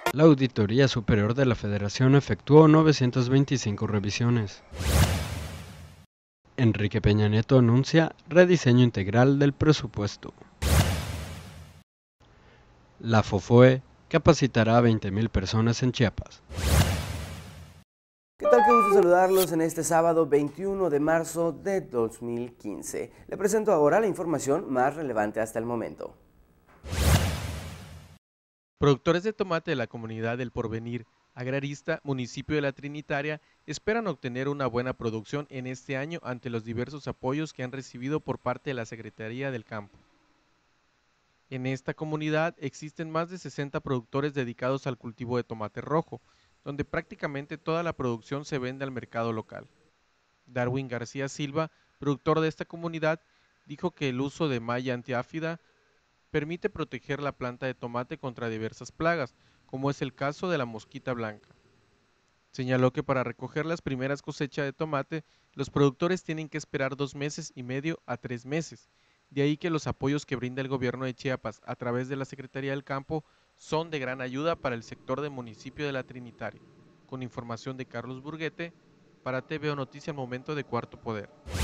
La Auditoría Superior de la Federación efectuó 925 revisiones. Enrique Peña Nieto anuncia rediseño integral del presupuesto. La FOFOE capacitará a 20,000 personas en Chiapas. ¿Qué tal? Qué gusto saludarlos en este sábado 21 de marzo de 2015. Le presento ahora la información más relevante hasta el momento. Productores de tomate de la comunidad del Porvenir Agrarista, municipio de La Trinitaria, esperan obtener una buena producción en este año ante los diversos apoyos que han recibido por parte de la Secretaría del Campo. En esta comunidad existen más de 60 productores dedicados al cultivo de tomate rojo, donde prácticamente toda la producción se vende al mercado local. Darwin García Silva, productor de esta comunidad, dijo que el uso de malla antiáfida permite proteger la planta de tomate contra diversas plagas, como es el caso de la mosquita blanca. Señaló que para recoger las primeras cosechas de tomate, los productores tienen que esperar 2 meses y medio a 3 meses. De ahí que los apoyos que brinda el gobierno de Chiapas a través de la Secretaría del Campo son de gran ayuda para el sector del municipio de La Trinitaria. Con información de Carlos Burguete, para TVO Noticia al Momento de Cuarto Poder.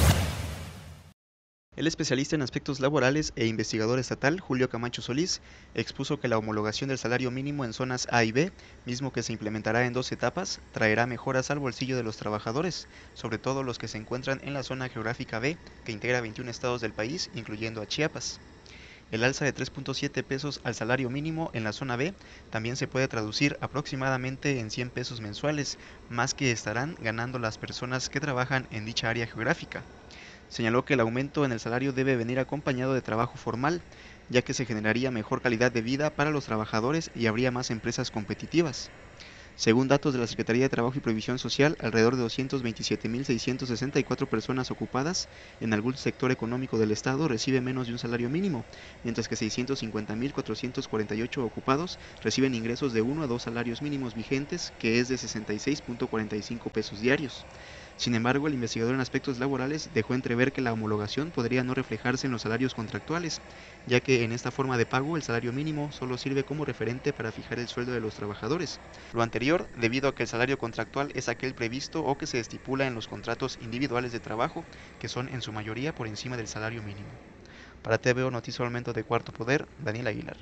El especialista en aspectos laborales e investigador estatal, Julio Camacho Solís, expuso que la homologación del salario mínimo en zonas A y B, mismo que se implementará en 2 etapas, traerá mejoras al bolsillo de los trabajadores, sobre todo los que se encuentran en la zona geográfica B, que integra 21 estados del país, incluyendo a Chiapas. El alza de 3.7 pesos al salario mínimo en la zona B también se puede traducir aproximadamente en 100 pesos mensuales, más que estarán ganando las personas que trabajan en dicha área geográfica. Señaló que el aumento en el salario debe venir acompañado de trabajo formal, ya que se generaría mejor calidad de vida para los trabajadores y habría más empresas competitivas. Según datos de la Secretaría de Trabajo y Previsión Social, alrededor de 227.664 personas ocupadas en algún sector económico del Estado reciben menos de un salario mínimo, mientras que 650.448 ocupados reciben ingresos de 1 a 2 salarios mínimos vigentes, que es de 66.45 pesos diarios. Sin embargo, el investigador en aspectos laborales dejó entrever que la homologación podría no reflejarse en los salarios contractuales, ya que en esta forma de pago el salario mínimo solo sirve como referente para fijar el sueldo de los trabajadores. Lo anterior, debido a que el salario contractual es aquel previsto o que se estipula en los contratos individuales de trabajo, que son en su mayoría por encima del salario mínimo. Para TVO Noticias Momento de Cuarto Poder, Daniel Aguilar.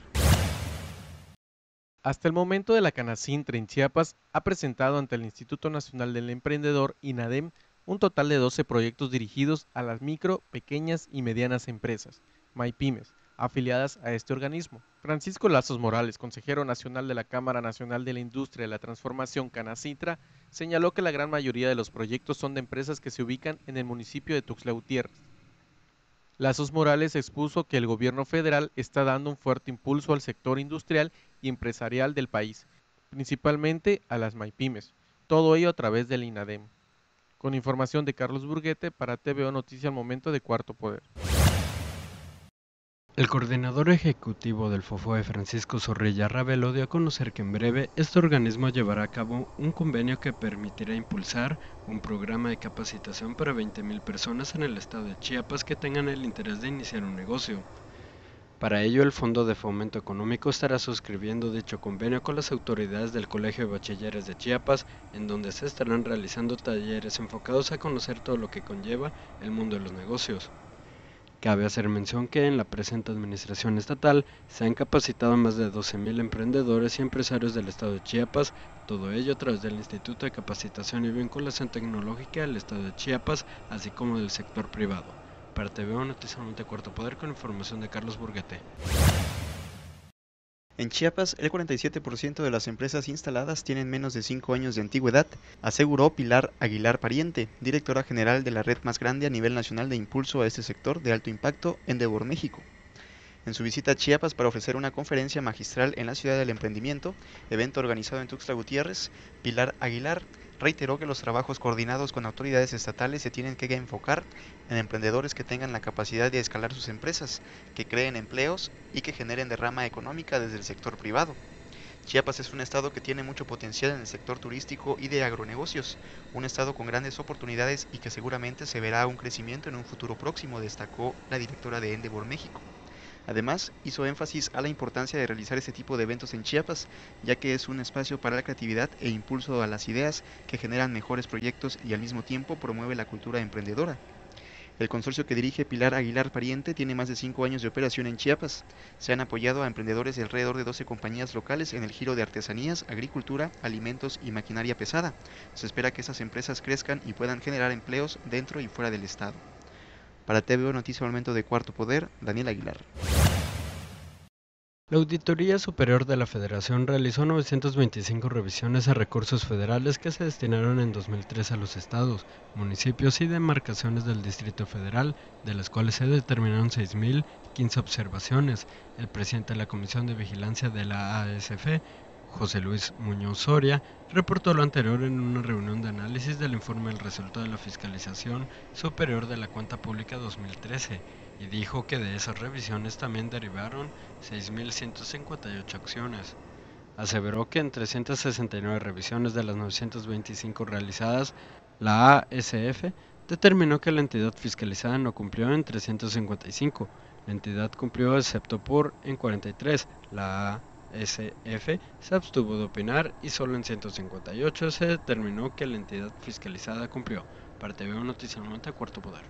Hasta el momento de la Canacintra en Chiapas ha presentado ante el Instituto Nacional del Emprendedor, INADEM, un total de 12 proyectos dirigidos a las micro, pequeñas y medianas empresas, MyPymes, afiliadas a este organismo. Francisco Lazos Morales, consejero nacional de la Cámara Nacional de la Industria de la Transformación Canacintra, señaló que la gran mayoría de los proyectos son de empresas que se ubican en el municipio de Tuxtla Gutiérrez. Lazos Morales expuso que el gobierno federal está dando un fuerte impulso al sector industrial y empresarial del país, principalmente a las MyPymes, todo ello a través del INADEM. Con información de Carlos Burguete para TVO Noticia al Momento de Cuarto Poder. El coordinador ejecutivo del FOFOE, Francisco Zorrilla Ravelo, dio a conocer que en breve este organismo llevará a cabo un convenio que permitirá impulsar un programa de capacitación para 20,000 personas en el estado de Chiapas que tengan el interés de iniciar un negocio. Para ello, el Fondo de Fomento Económico estará suscribiendo dicho convenio con las autoridades del Colegio de Bachilleres de Chiapas, en donde se estarán realizando talleres enfocados a conocer todo lo que conlleva el mundo de los negocios. Cabe hacer mención que en la presente administración estatal se han capacitado a más de 12,000 emprendedores y empresarios del estado de Chiapas, todo ello a través del Instituto de Capacitación y Vinculación Tecnológica del estado de Chiapas, así como del sector privado. Para TVO Noticias Momento de Cuarto Poder con información de Carlos Burguete. En Chiapas, el 47% de las empresas instaladas tienen menos de 5 años de antigüedad, aseguró Pilar Aguilar Pariente, directora general de la red más grande a nivel nacional de impulso a este sector de alto impacto, Endeavor México. En su visita a Chiapas para ofrecer una conferencia magistral en la Ciudad del Emprendimiento, evento organizado en Tuxtla Gutiérrez, Pilar Aguilar reiteró que los trabajos coordinados con autoridades estatales se tienen que enfocar en emprendedores que tengan la capacidad de escalar sus empresas, que creen empleos y que generen derrama económica desde el sector privado. Chiapas es un estado que tiene mucho potencial en el sector turístico y de agronegocios, un estado con grandes oportunidades y que seguramente se verá un crecimiento en un futuro próximo, destacó la directora de Endeavor México. Además, hizo énfasis a la importancia de realizar este tipo de eventos en Chiapas, ya que es un espacio para la creatividad e impulso a las ideas que generan mejores proyectos y al mismo tiempo promueve la cultura emprendedora. El consorcio que dirige Pilar Aguilar Pariente tiene más de 5 años de operación en Chiapas. Se han apoyado a emprendedores de alrededor de 12 compañías locales en el giro de artesanías, agricultura, alimentos y maquinaria pesada. Se espera que esas empresas crezcan y puedan generar empleos dentro y fuera del estado. Para TVO Noticias Momento de Cuarto Poder, Daniel Aguilar. La Auditoría Superior de la Federación realizó 925 revisiones a recursos federales que se destinaron en 2003 a los estados, municipios y demarcaciones del Distrito Federal, de las cuales se determinaron 6.015 observaciones. El presidente de la Comisión de Vigilancia de la ASF, José Luis Muñoz Soria, reportó lo anterior en una reunión de análisis del informe del resultado de la Fiscalización Superior de la Cuenta Pública 2013. Y dijo que de esas revisiones también derivaron 6.158 acciones. Aseveró que en 369 revisiones de las 925 realizadas, la ASF determinó que la entidad fiscalizada no cumplió en 355, la entidad cumplió excepto por en 43, la ASF se abstuvo de opinar y solo en 158 se determinó que la entidad fiscalizada cumplió. Para TVO Noticias Momento, Cuarto Poder.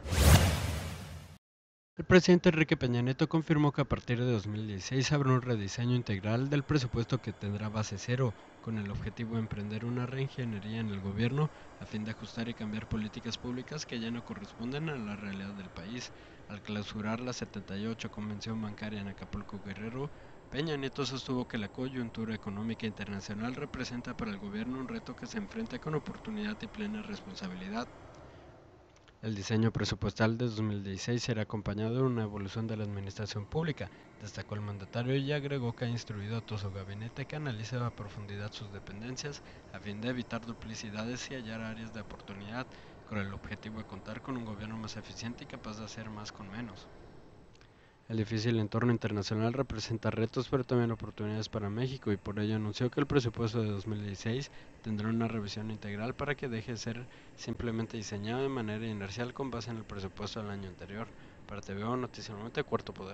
El presidente Enrique Peña Nieto confirmó que a partir de 2016 habrá un rediseño integral del presupuesto que tendrá base cero, con el objetivo de emprender una reingeniería en el gobierno a fin de ajustar y cambiar políticas públicas que ya no corresponden a la realidad del país. Al clausurar la 78 Convención Bancaria en Acapulco, Guerrero, Peña Nieto sostuvo que la coyuntura económica internacional representa para el gobierno un reto que se enfrenta con oportunidad y plena responsabilidad. El diseño presupuestal de 2016 será acompañado de una evolución de la administración pública, destacó el mandatario y agregó que ha instruido a todo su gabinete que analice a profundidad sus dependencias a fin de evitar duplicidades y hallar áreas de oportunidad, con el objetivo de contar con un gobierno más eficiente y capaz de hacer más con menos. El difícil entorno internacional representa retos pero también oportunidades para México y por ello anunció que el presupuesto de 2016 tendrá una revisión integral para que deje de ser simplemente diseñado de manera inercial con base en el presupuesto del año anterior. Para TVO Noticias Momento, Cuarto Poder.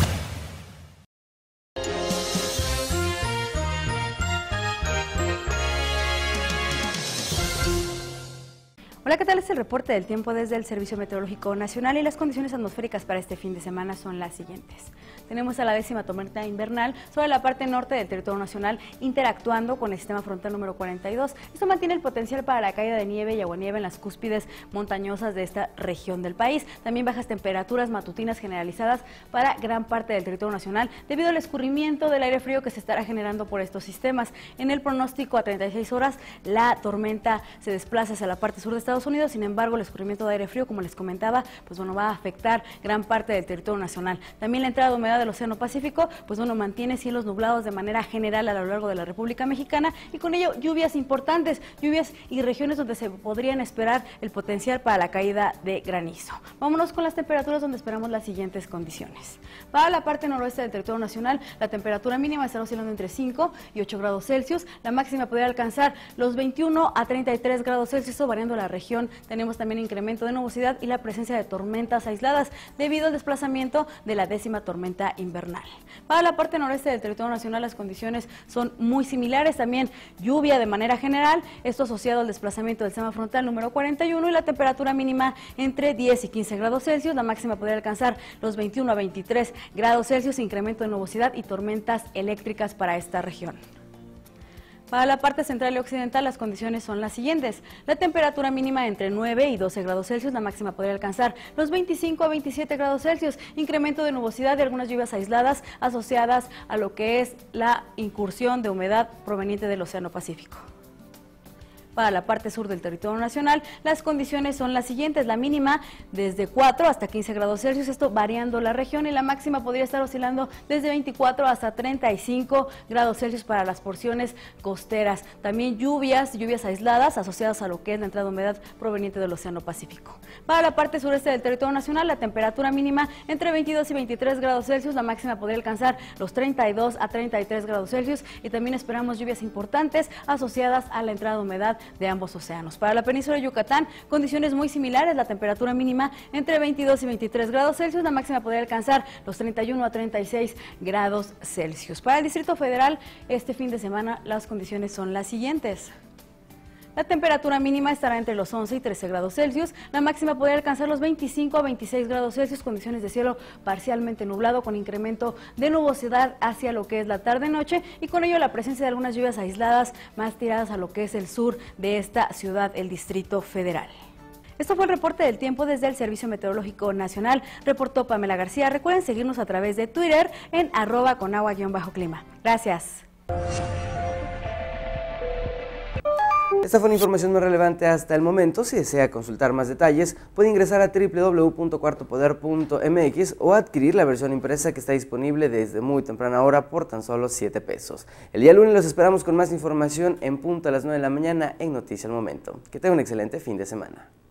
Hola, ¿qué tal? Es el reporte del tiempo desde el Servicio Meteorológico Nacional y las condiciones atmosféricas para este fin de semana son las siguientes. Tenemos a la 10ª tormenta invernal sobre la parte norte del territorio nacional interactuando con el sistema frontal número 42. Esto mantiene el potencial para la caída de nieve y aguanieve en las cúspides montañosas de esta región del país. También bajas temperaturas matutinas generalizadas para gran parte del territorio nacional debido al escurrimiento del aire frío que se estará generando por estos sistemas. En el pronóstico a 36 horas, la tormenta se desplaza hacia la parte sur de Estados Unidos, sin embargo el escurrimiento de aire frío, como les comentaba, pues bueno, va a afectar gran parte del territorio nacional. También la entrada de humedad del Océano Pacífico, pues bueno, mantiene cielos nublados de manera general a lo largo de la República Mexicana y con ello lluvias importantes, lluvias y regiones donde se podrían esperar el potencial para la caída de granizo. Vámonos con las temperaturas donde esperamos las siguientes condiciones. Para la parte noroeste del territorio nacional, la temperatura mínima estará oscilando entre 5 y 8 grados Celsius, la máxima podría alcanzar los 21 a 33 grados Celsius, variando la región. Tenemos también incremento de nubosidad y la presencia de tormentas aisladas debido al desplazamiento de la 10ª tormenta invernal. Para la parte noreste del territorio nacional las condiciones son muy similares, también lluvia de manera general, esto asociado al desplazamiento del sistema frontal número 41 y la temperatura mínima entre 10 y 15 grados Celsius, la máxima podría alcanzar los 21 a 23 grados Celsius, incremento de nubosidad y tormentas eléctricas para esta región. Para la parte central y occidental las condiciones son las siguientes. La temperatura mínima entre 9 y 12 grados Celsius, la máxima podría alcanzar los 25 a 27 grados Celsius, incremento de nubosidad y algunas lluvias aisladas asociadas a lo que es la incursión de humedad proveniente del Océano Pacífico. Para la parte sur del territorio nacional, las condiciones son las siguientes. La mínima desde 4 hasta 15 grados Celsius, esto variando la región, y la máxima podría estar oscilando desde 24 hasta 35 grados Celsius para las porciones costeras. También lluvias aisladas asociadas a lo que es la entrada de humedad proveniente del Océano Pacífico. Para la parte sureste del territorio nacional, la temperatura mínima entre 22 y 23 grados Celsius, la máxima podría alcanzar los 32 a 33 grados Celsius y también esperamos lluvias importantes asociadas a la entrada de humedad de ambos océanos. Para la península de Yucatán, condiciones muy similares, la temperatura mínima entre 22 y 23 grados Celsius, la máxima podría alcanzar los 31 a 36 grados Celsius. Para el Distrito Federal, este fin de semana las condiciones son las siguientes. La temperatura mínima estará entre los 11 y 13 grados Celsius, la máxima podría alcanzar los 25 a 26 grados Celsius, condiciones de cielo parcialmente nublado con incremento de nubosidad hacia lo que es la tarde-noche y con ello la presencia de algunas lluvias aisladas más tiradas a lo que es el sur de esta ciudad, el Distrito Federal. Esto fue el reporte del tiempo desde el Servicio Meteorológico Nacional, reportó Pamela García. Recuerden seguirnos a través de Twitter en @conagua_clima. Gracias. Esta fue la información más relevante hasta el momento. Si desea consultar más detalles, puede ingresar a www.cuartopoder.mx o adquirir la versión impresa que está disponible desde muy temprana hora por tan solo 7 pesos. El día lunes los esperamos con más información en punto a las 9 de la mañana en Noticia al Momento. Que tenga un excelente fin de semana.